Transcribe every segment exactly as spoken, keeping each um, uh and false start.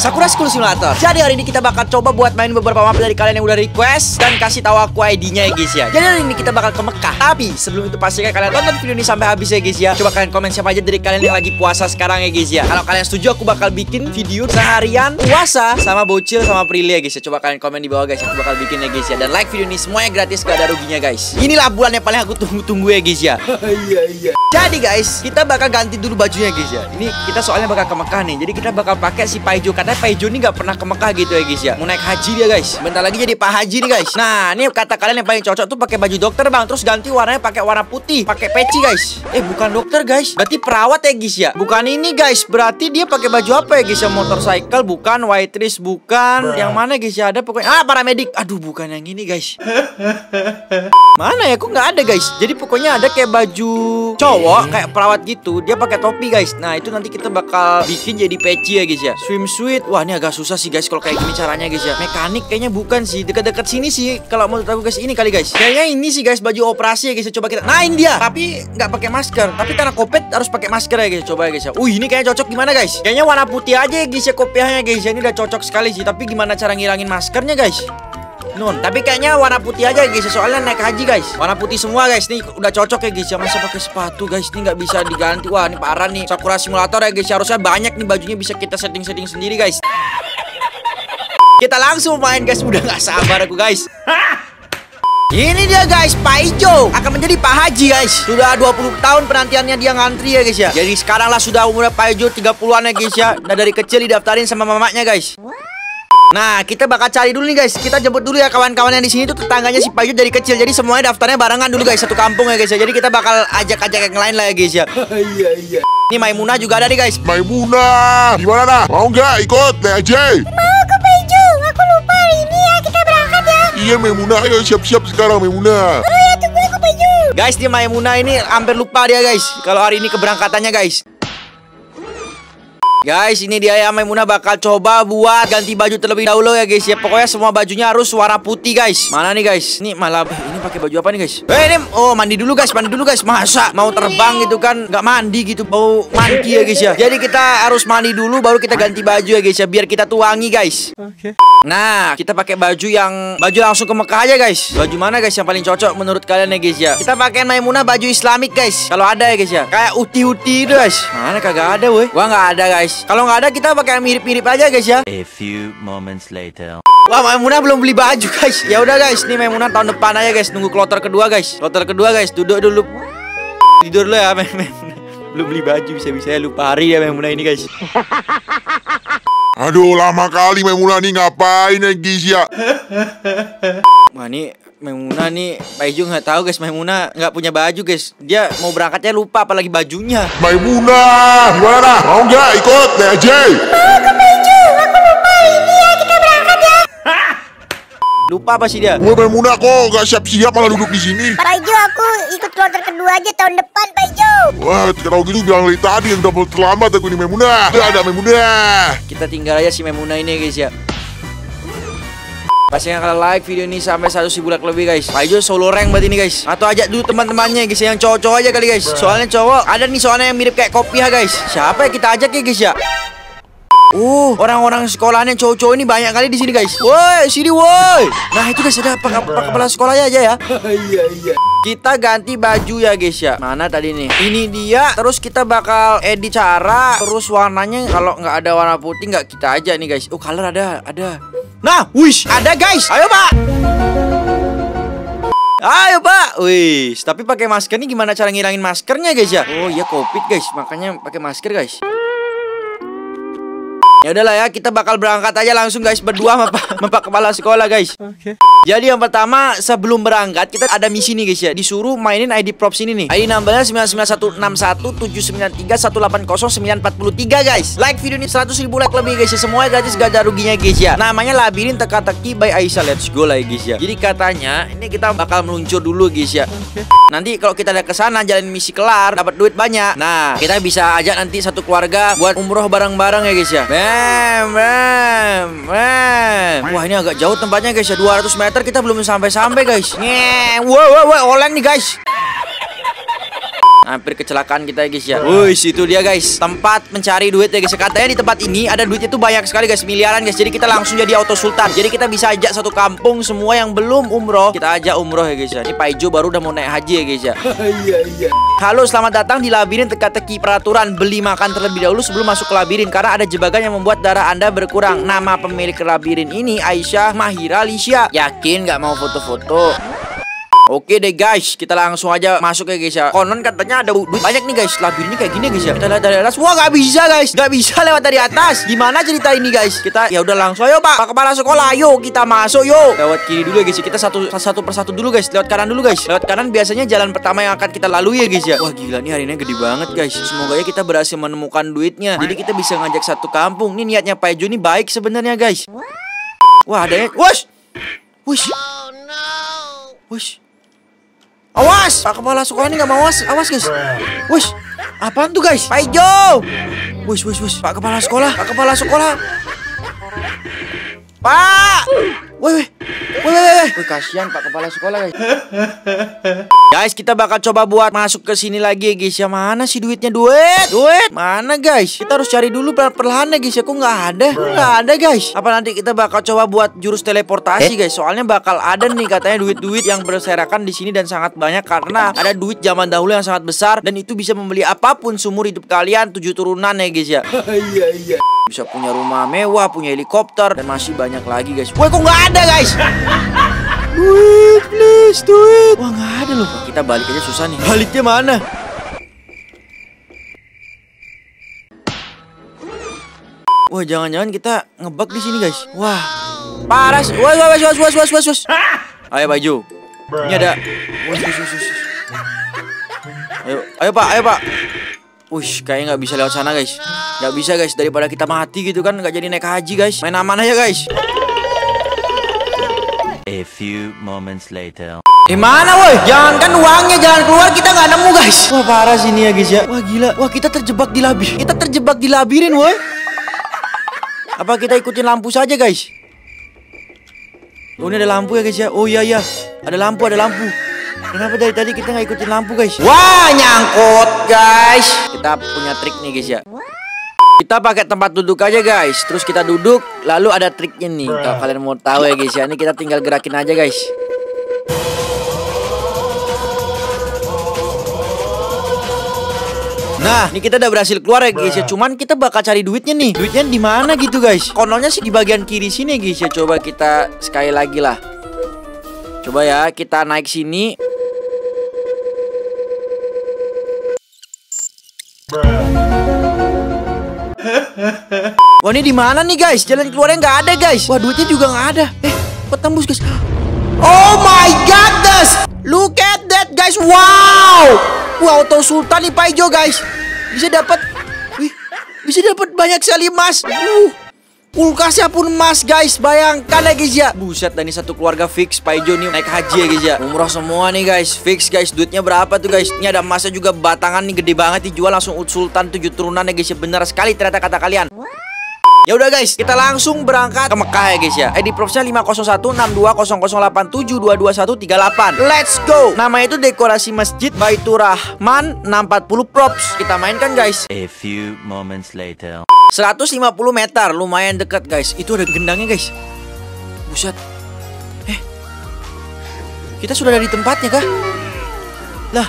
Sakura School Simulator. Jadi hari ini kita bakal coba buat main beberapa map dari kalian yang udah request dan kasih tahu aku I D-nya ya guys ya. Jadi hari ini kita bakal ke Mekah. Tapi sebelum itu pastikan kalian tonton video ini sampai habis ya guys ya. Coba kalian komen siapa aja dari kalian yang lagi puasa sekarang ya guys ya. Kalau kalian setuju aku bakal bikin video seharian puasa sama Bocil sama Prilly ya guys ya. Coba kalian komen di bawah guys, aku bakal bikin ya guys ya. Dan like video ini semuanya gratis, gak ada ruginya guys. Inilah bulan yang paling aku tunggu-tunggu ya guys ya. Iya iya. Jadi guys, kita bakal ganti dulu bajunya guys ya. Ini kita soalnya bakal ke Mekah nih. Jadi kita bakal pakai si Paijo. Katanya Paijo ini nggak pernah ke Mekah gitu ya guys ya. Mau naik haji dia guys. Bentar lagi jadi Pak Haji nih guys. Nah, ini kata kalian yang paling cocok tuh pakai baju dokter bang. Terus ganti warnanya pakai warna putih, pakai peci guys. Eh bukan dokter guys. Berarti perawat ya guys ya. Bukan ini guys. Berarti dia pakai baju apa ya guys ya? Motorcycle bukan, White bukan. Yang mana guys ya? Ada pokoknya. Ah paramedik. Aduh bukan yang ini guys. Mana ya? Kok nggak ada guys? Jadi pokoknya ada kayak baju cowok kayak perawat gitu. Dia pakai topi guys. Nah itu nanti kita bakal bikin jadi peci ya guys ya. Swimsuit. Wah ini agak susah sih guys kalau kayak gini caranya guys ya. Mekanik kayaknya bukan sih. Dekat-dekat sini sih. Kalau menurut aku guys ini kali guys. Kayaknya ini sih guys baju operasi ya guys ya. Coba kita. Nah ini dia. Tapi nggak pakai masker. Tapi karena COVID harus pakai masker ya guys. Coba ya guys ya. Uh ini kayaknya cocok gimana guys? Kayaknya warna putih aja ya guys ya kopiahnya guys ya. Ini udah cocok sekali sih. Tapi gimana cara ngilangin maskernya guys? Nun, tapi kayaknya warna putih aja guys, soalnya naik haji guys. Warna putih semua guys, nih udah cocok ya guys ya. Masa pakai sepatu guys, ini nggak bisa diganti. Wah, ini parah nih. Sakura Simulator ya guys, harusnya banyak nih bajunya bisa kita setting-setting sendiri guys. Kita langsung main guys, udah nggak sabar aku guys. Ini dia guys, Paijo akan menjadi Pak Haji guys. Sudah dua puluh tahun penantiannya dia ngantri ya guys ya. Jadi sekarang lah sudah umur Paijo tiga puluhan ya guys ya. Nah dari kecil didaftarin sama mamanya guys. Nah, kita bakal cari dulu nih guys. Kita jemput dulu ya kawan-kawan yang di sini tuh tetangganya si Paijo dari kecil. Jadi semuanya daftarnya barengan dulu guys, satu kampung ya guys ya. Jadi kita bakal ajak-ajak yang lain lah ya guys ya. Iya iya. Ini Maimunah juga ada nih guys. Maimunah, gimana nah? Mau nggak ikut naik aja? Mau ke Paijo. Aku lupa ini ya, kita berangkat ya. Iya Maimunah, ayo siap-siap sekarang Maimunah. Oh ya tunggu aku Paijo. Guys, dia Maimunah ini hampir lupa dia guys. Kalau hari ini keberangkatannya guys. Guys, ini dia ya Maimunah bakal coba buat ganti baju terlebih dahulu ya guys ya. Pokoknya semua bajunya harus warna putih guys. Mana nih guys? Ini malah ini pakai baju apa nih guys? Eh ini oh mandi dulu guys, mandi dulu guys. Masa mau terbang gitu kan nggak mandi gitu, mau mandi ya guys ya. Jadi kita harus mandi dulu baru kita ganti baju ya guys ya, biar kita tuh wangi guys. Oke. Okay. Nah, kita pakai baju yang baju langsung ke Mekah aja guys. Baju mana guys yang paling cocok menurut kalian ya guys ya? Kita pakai Maimunah baju Islamik guys. Kalau ada ya guys ya. Kayak uti-uti itu guys. Mana kagak ada woi. Wah nggak ada guys. Kalau nggak ada kita pakai yang mirip-mirip aja guys ya. A few moments later. Wah Maimunah belum beli baju guys. Ya udah guys, nih Maimunah tahun depan aja guys. Nunggu kloter kedua guys. Kloter kedua guys, duduk dulu. Tidur dulu ya Maimunah. Belum beli baju, bisa-bisa ya lupa hari ya Maimunah ini guys. Aduh lama kali Maimunah nih ngapain ya guys ya. Wah nih Maimunah nih, Paijo nggak tahu guys, Maimunah nggak punya baju guys. Dia mau berangkatnya lupa apalagi bajunya. Maimunah, gimana nah? Mau nggak ikut naik aja? Mau ke Paijo. Aku lupa ini ya, kita berangkat ya. Lupa apa sih dia? Gue Maimunah kok nggak siap-siap malah duduk di sini. Paijo aku ikut kloter kedua aja tahun depan Paijo. Wah, kalau gitu bilang dari tadi yang udah terlambat aku nih Maimunah. Udah ada Maimunah. Kita tinggal aja si Maimunah ini guys ya. Pastinya kalau like video ini sampai seratus ribu like lebih guys. Paijo solo rank berarti ini guys. Atau ajak dulu teman-temannya guys yang cowok-cowok aja kali guys. Soalnya cowok ada nih soalnya yang mirip kayak kopiah guys. Siapa ya kita ajak ya guys ya? Uh, orang-orang sekolahnya cowok-cowok ini banyak kali di sini guys. Woi, sini woi. Nah itu guys ada pak kepala sekolahnya aja ya. Iya iya. Kita ganti baju ya guys ya. Mana tadi nih? Ini dia. Terus kita bakal edit cara. Terus warnanya kalau nggak ada warna putih nggak kita aja nih guys. Oh color ada, ada. Nah, wish ada guys. Ayo pak. Ayo pak. Wih, tapi pakai masker nih gimana cara ngilangin maskernya guys ya? Oh iya COVID guys, makanya pakai masker guys. Ya udahlah ya, kita bakal berangkat aja langsung guys berdua sama Pak, sama Pak Kepala Sekolah guys. Oke. Okay. Jadi yang pertama sebelum berangkat kita ada misi nih guys ya. Disuruh mainin I D props ini nih. I D numbernya sembilan sembilan satu enam satu tujuh sembilan tiga satu delapan nol sembilan empat tiga guys. Like video ini seratus ribu like lebih guys ya. Semuanya gratis gak ada ruginya guys ya. Namanya Labirin Teka-Teki by Aisyah. Let's go lah ya guys ya. Jadi katanya ini kita bakal meluncur dulu guys ya. Okay. Nanti kalau kita udah kesana jalan misi kelar dapat duit banyak. Nah kita bisa ajak nanti satu keluarga buat umroh bareng-bareng ya guys ya. Bam, bam, bam. Wah ini agak jauh tempatnya guys ya. dua ratus meter kita belum sampai-sampai guys. Nyeh. Wow, wow, wow, oleng nih guys. Hampir kecelakaan kita ya guys ya. Wih, situ dia guys, tempat mencari duit ya guys. Katanya di tempat ini ada duitnya tuh banyak sekali guys, miliaran guys. Jadi kita langsung jadi auto sultan. Jadi kita bisa ajak satu kampung semua yang belum umroh, kita ajak umroh ya guys ya. Ini Pak Ijo baru udah mau naik haji ya guys ya. Iya iya. Halo, selamat datang di labirin teka-teki peraturan. Beli makan terlebih dahulu sebelum masuk ke labirin karena ada jebakan yang membuat darah Anda berkurang. Nama pemilik labirin ini Aisyah Mahira Lisya. Yakin nggak mau foto-foto? Oke deh guys, kita langsung aja masuk ya guys ya. Konon katanya ada duit banyak nih guys. Labirinnya kayak gini guys ya. Kita lihat dari atas. Wah, nggak bisa guys, nggak bisa lewat dari atas. Gimana cerita ini guys? Kita ya udah langsung ayo Pak, Pak Kepala Sekolah, ayo kita masuk yuk. Lewat kiri dulu ya guys. Kita satu satu persatu dulu guys. Lewat kanan dulu guys. Lewat kanan biasanya jalan pertama yang akan kita lalui ya guys ya. Wah gila nih, hari ini gede banget guys. Semoga ya kita berhasil menemukan duitnya. Jadi kita bisa ngajak satu kampung. Ini niatnya Pak Ijo ini baik sebenarnya guys. Wah ada yang, wush, wush, wush. Awas, Pak Kepala Sekolah ini nggak mau awas, awas guys. Wush, apaan tuh guys? Pak Ijo. Wush, wush, wush. Pak Kepala Sekolah, Pak Kepala Sekolah. Pak, woi, woi, woi, woi, woi, kasihan Pak Kepala Sekolah guys. Guys, kita bakal coba buat masuk ke sini lagi ya guys ya. Mana sih duitnya? Duit, duit, mana guys? Kita harus cari dulu perlahan ya guys ya. Kok nggak ada? Nggak ada guys. Apa nanti kita bakal coba buat jurus teleportasi guys? Soalnya bakal ada nih katanya duit-duit yang berserakan di sini dan sangat banyak karena ada duit zaman dahulu yang sangat besar dan itu bisa membeli apapun seumur hidup kalian, tujuh turunan ya guys ya. Iya iya. Bisa punya rumah mewah, punya helikopter dan masih banyak lagi guys. Woi, kok nggak ada guys? Duit, please, duit. Wah, nggak ada loh. Kita balik aja susah nih. Baliknya mana? Wah, jangan-jangan kita ngebug di sini guys. Wah, parah. Wah, wah, wah, wah, wah, wah, wah. Ayo Pak Ijo. Ini ada. Wah, wah, wah, wah. Ayo, ayo Pak, ayo Pak. Wih, kayaknya nggak bisa lewat sana guys. Nggak bisa guys, daripada kita mati gitu kan, nggak jadi naik haji guys. Main aman aja guys. A few moments later. Di mana woi? Jangankan uangnya, jangan keluar, kita nggak nemu guys. Wah parah sini ya guys ya. Wah gila. Wah kita terjebak di labirin. Kita terjebak di labirin woi. Apa kita ikutin lampu saja guys? Oh ini ada lampu ya guys ya. Oh iya iya. Ada lampu, ada lampu. Kenapa dari tadi kita nggak ikutin lampu guys? Wah nyangkut guys. Kita punya trik nih guys ya. Kita pakai tempat duduk aja guys. Terus kita duduk, lalu ada triknya nih. Kalau kalian mau tahu ya guys ya, ini kita tinggal gerakin aja guys. Nah, ini kita udah berhasil keluar ya guys ya. Cuman kita bakal cari duitnya nih. Duitnya di mana gitu guys? Konolnya sih di bagian kiri sini guys ya. Coba kita sekali lagi lah. Coba ya, kita naik sini. Wah ini di mana nih guys? Jalan keluarnya nggak ada guys. Wah duitnya juga nggak ada. Eh, kok tembus guys? Oh my god guys, look at that guys. Wow, wow auto sultan nih Pak Ijo guys. Bisa dapat, wih, bisa dapat banyak sekali emas. Uh, kulkasnya pun emas guys. Bayangkan ya guys ya. Buset, dan ini satu keluarga fix Pak Ijo nih naik haji ya guys ya. Umroh semua nih guys, fix guys. Duitnya berapa tuh guys? Ini ada emasnya juga batangan nih gede banget, dijual langsung sultan tujuh turunan ya guys ya. Benar sekali ternyata kata kalian. Ya udah guys, kita langsung berangkat ke Mekah ya guys ya. I D Propsnya lima nol satu enam dua nol nol delapan tujuh dua dua satu tiga delapan. Let's go. Nama itu dekorasi masjid Baitur Rahman enam empat puluh props. Kita mainkan guys. A few moments later. seratus lima puluh meter, lumayan dekat guys. Itu ada gendangnya guys. Buset. Eh, kita sudah ada di tempatnya kah? Lah,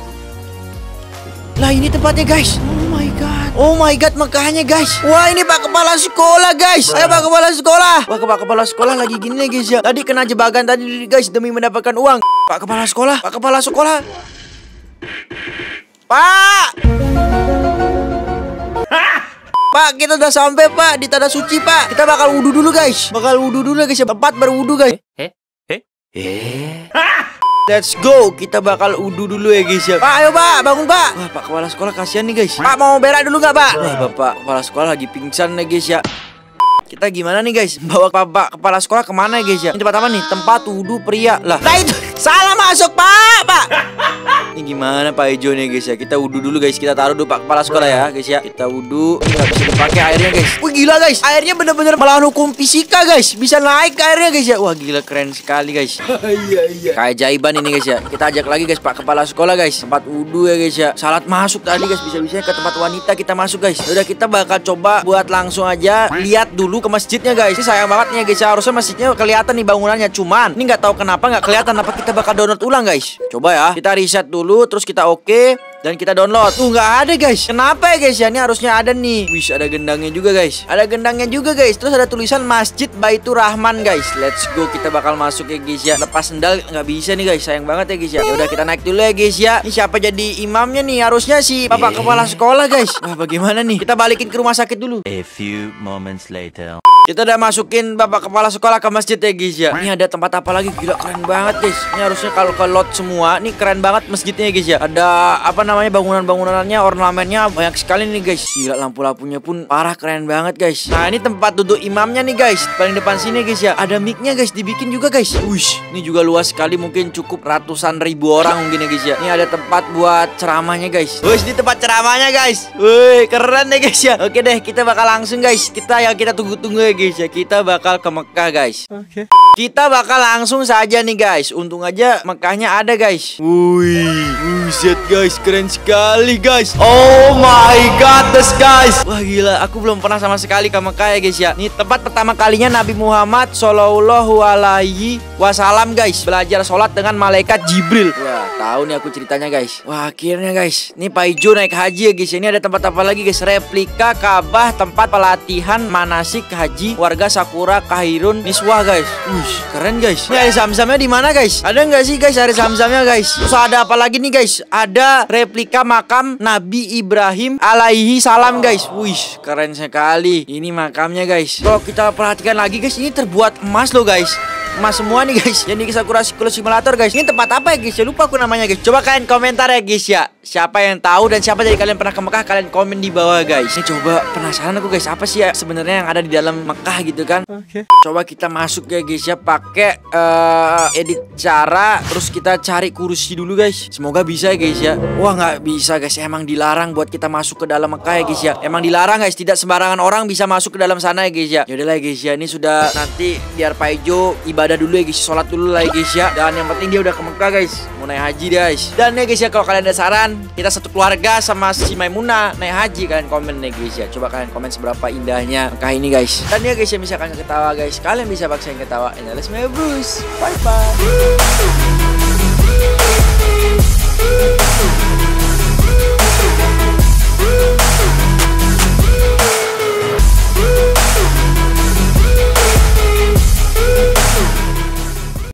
lah ini tempatnya guys. Oh my god. Oh my god, Mekahnya guys. Wah ini Pak Kepala Sekolah guys. Ayo Pak Kepala Sekolah. Wah Pak Kepala Sekolah lagi gini guys ya. Tadi kena jebakan tadi guys demi mendapatkan uang. Pak Kepala Sekolah, Pak Kepala Sekolah. Pak. Pak, kita udah sampai Pak di tanah suci Pak. Kita bakal wudhu dulu guys. Bakal wudhu dulu guys ya. Tempat berwudhu guys. Eh, eh, eh. Let's go, kita bakal wudhu dulu ya guys ya. Pak, ayo Pak, bangun Pak. Wah, Pak Kepala Sekolah kasihan nih guys. Pak, mau berak dulu nggak Pak? Wah, Bapak Kepala Sekolah lagi pingsan nih guys ya. Kita gimana nih guys? Bawa Bapak Kepala Sekolah kemana ya guys ya? Ini tempat apa nih? Tempat wudhu pria. Lah, nah itu salah Mas. masuk, Pak, Pak. Ini gimana Pak Ejo nih guys ya? Kita wudhu dulu guys. Kita taruh dulu Pak kepala sekolah ya guys ya. Kita wudhu. Ini nggak bisa dipakai airnya guys. Wih gila guys. Airnya bener-bener melawan hukum fisika guys. Bisa naik ke airnya guys ya. Wah gila keren sekali guys. Iya iya. Kayak jaiban ini guys ya. Kita ajak lagi guys Pak kepala sekolah guys. Tempat wudhu ya guys ya. Salat masuk tadi guys. Bisa-bisa ke tempat wanita kita masuk guys. Udah kita bakal coba buat langsung aja lihat dulu ke masjidnya guys. Ini sayang banget nih guys ya. Harusnya masjidnya kelihatan nih bangunannya. Cuman ini nggak tahu kenapa nggak kelihatan. Apa kita bakal download ulang guys? Coba ya. Kita reset dulu. Terus kita oke. Oke, dan kita download. Tuh nggak ada guys. Kenapa ya guys ya? Ini harusnya ada nih. Wih, ada gendangnya juga guys. Ada gendangnya juga guys. Terus ada tulisan Masjid Baitur Rahman guys. Let's go, kita bakal masuk ya guys ya. Lepas sendal nggak bisa nih guys. Sayang banget ya guys ya. Ya udah kita naik dulu ya guys ya. Ini siapa jadi imamnya nih? Harusnya si Bapak Kepala Sekolah guys. Wah, bagaimana nih? Kita balikin ke rumah sakit dulu. A few moments later. Kita udah masukin Bapak Kepala Sekolah ke masjid ya guys ya. Ini ada tempat apa lagi? Gila keren banget guys. Ini harusnya kalau ke lot semua. Ini keren banget masjidnya ya guys ya. Ada apa namanya bangunan-bangunannya, ornamennya banyak sekali nih guys. Gila lampu-lampunya pun parah keren banget guys. Nah ini tempat duduk imamnya nih guys. Paling depan sini guys ya. Ada mic-nya guys, dibikin juga guys. Wush, ini juga luas sekali, mungkin cukup ratusan ribu orang mungkin ya guys ya. Ini ada tempat buat ceramahnya guys. Wush, ini tempat ceramahnya guys. Wih keren deh guys ya. Oke deh, kita bakal langsung guys. Kita yang kita tunggu-tunggu ya guys ya. Kita bakal ke Mekah guys. Oke. Kita bakal langsung saja nih guys. Untung aja Mekahnya ada guys. Wih, buset guys, keren sekali guys. Oh my god, guys. Wah gila, aku belum pernah sama sekali ke Mekah ya guys ya. Ini tempat pertama kalinya Nabi Muhammad Shallallahu Alaihi Wasallam guys belajar sholat dengan malaikat Jibril. Wah, tahu nih aku ceritanya guys. Wah akhirnya guys, ini Pak Ijo naik haji ya guys. Ini ada tempat apa lagi guys? Replika Ka'bah, tempat pelatihan manasik haji warga Sakura Kahirun Niswah guys. Wush, keren guys. Ini air zam-zamnya di mana guys? Ada nggak sih guys air zam-zamnya guys? Terus ada apa lagi nih guys? Ada replika makam Nabi Ibrahim alaihi salam guys. Wih, keren sekali. Ini makamnya guys. Kalau kita perhatikan lagi guys, ini terbuat emas loh guys. Emas semua nih guys. Yang di Sakura School Simulator guys. Ini tempat apa ya guys? Ya lupa aku namanya guys. Coba kalian komentar ya guys ya. Siapa yang tahu dan siapa dari kalian pernah ke Mekah, kalian komen di bawah guys. Ini coba penasaran aku guys, apa sih ya sebenarnya yang ada di dalam Mekah gitu kan? Oke. Okay. Coba kita masuk ya guys ya, pakai uh, edit cara, terus kita cari kursi dulu guys. Semoga bisa ya guys ya. Wah nggak bisa guys, emang dilarang buat kita masuk ke dalam Mekah ya guys ya. Emang dilarang guys, tidak sembarangan orang bisa masuk ke dalam sana ya guys ya. Yaudah lah guys ya, ini sudah nanti biar Pak Ijo ibadah dulu ya guys, sholat dulu lah ya guys ya. Dan yang penting dia udah ke Mekah guys, mau naik haji guys. Dan ya guys ya, kalau kalian ada saran kita satu keluarga sama si Maimunah naik haji, kalian komen nih guys ya. Coba kalian komen seberapa indahnya Mekah ini guys. Dan ya guys ya, misalkan ketawa guys, kalian bisa paksain ketawa. And let's make a bruise. Bye bye.